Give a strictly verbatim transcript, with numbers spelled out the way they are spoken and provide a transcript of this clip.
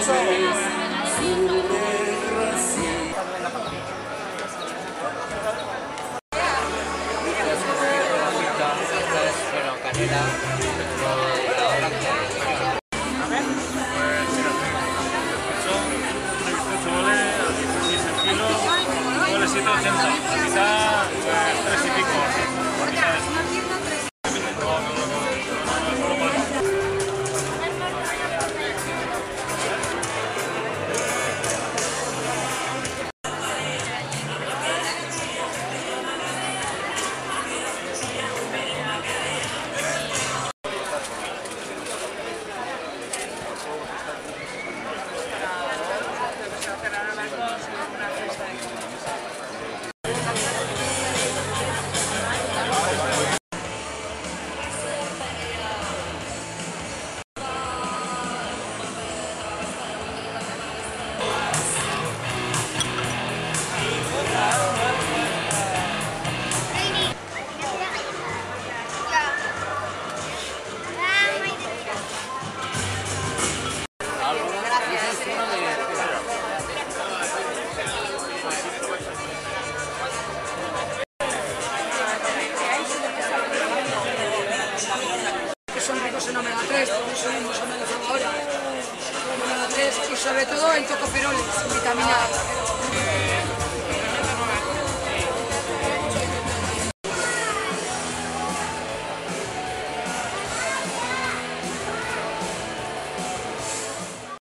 Bueno, canela. siete ochenta, quizá pues, tres y pico, por mitad de eso. Son ricos en omega tres, por eso hemos amenazado ahora. omega tres y sobre todo en tocoferoles, vitamina A.